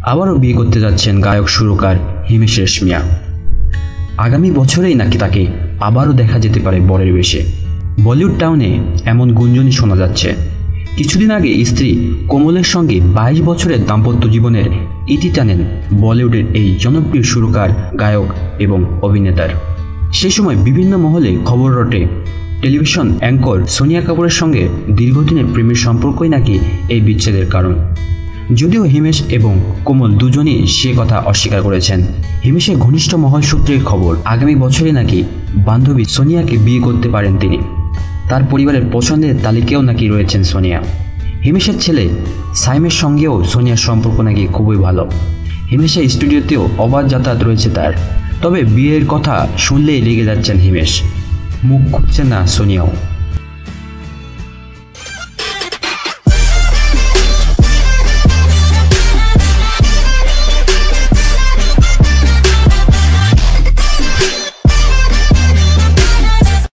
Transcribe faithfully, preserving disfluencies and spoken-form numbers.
আবারও বিয়ে করতে যাচ্ছেন গায়ক সুরকার হিমেশ রেশমিয়া। আগামী বছরেই নাকি তাকে আবারও দেখা যেতে পারে বরের বেশে। বলিউড টাউনে এমন গুঞ্জনই শোনা যাচ্ছে। কিছুদিন আগে স্ত্রী কোমলের সঙ্গে বাইশ বছরের দাম্পত্য জীবনের ইতি টানেন বলিউডের এই জনপ্রিয় সুরকার, গায়ক এবং অভিনেতার। সেই সময় বিভিন্ন মহলে খবর রটে টেলিভিশন অ্যাঙ্কর সোনিয়া কাপুরের সঙ্গে দীর্ঘদিনের প্রেমের সম্পর্কই নাকি এই বিচ্ছেদের কারণ। যদিও হিমেশ এবং কোমল দুজনই সে কথা অস্বীকার করেছেন। হিমেশের ঘনিষ্ঠ মহল সূত্রের খবর, আগামী বছরে নাকি বান্ধবী সোনিয়াকে বিয়ে করতে পারেন তিনি। তার পরিবারের পছন্দের তালিকাও নাকি রয়েছেন সোনিয়া। হিমেশের ছেলে সাইমের সঙ্গেও সোনিয়ার সম্পর্ক নাকি খুবই ভালো। হিমেশের স্টুডিওতেও অবাধ যাতায়াত রয়েছে তার। তবে বিয়ের কথা শুনলেই রেগে যাচ্ছেন হিমেশ, মুখ খুলছেন না সোনিয়াও।